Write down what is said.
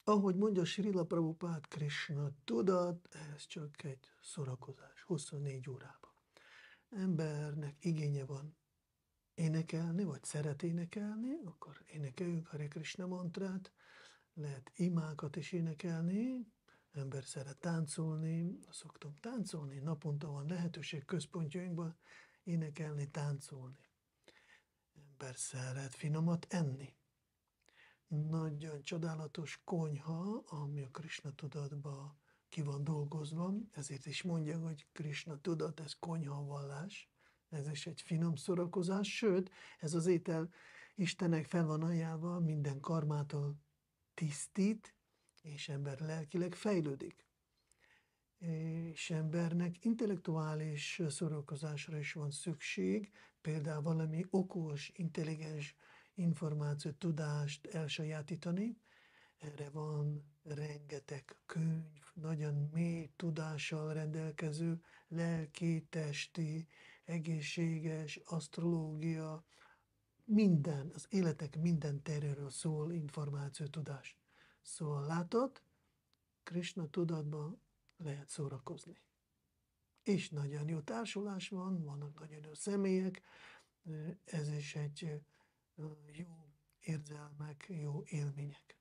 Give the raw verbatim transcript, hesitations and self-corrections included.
ahogy mondja Srila Prabhupád, Krishna tudat, ez csak egy szórakozás, huszonnégy órában. Embernek igénye van énekelni, vagy szeret énekelni, akkor énekeljünk Hare Krishna mantrát, lehet imákat is énekelni, ember szeret táncolni, szoktam táncolni, naponta van lehetőség központjainkban énekelni, táncolni. Ember szeret finomat enni. Nagyon csodálatos konyha, ami a Krishna tudatba ki van dolgozva, ezért is mondja, hogy Krishna tudat, ez konyha vallás, ez is egy finom szórakozás, sőt, ez az étel Istennek fel van ajánlva, minden karmától tisztít, és ember lelkileg fejlődik. És embernek intellektuális szórakozásra is van szükség, például valami okos, intelligens információt, tudást elsajátítani. Erre van rengeteg könyv, nagyon mély tudással rendelkező, lelki, testi, egészséges, asztrológia, minden, az életek minden teréről szól információ, tudás. Szóval látod, Krishna tudatban lehet szórakozni. És nagyon jó társulás van, vannak nagyon jó személyek, ez is egy jó érzelmek, jó élmények.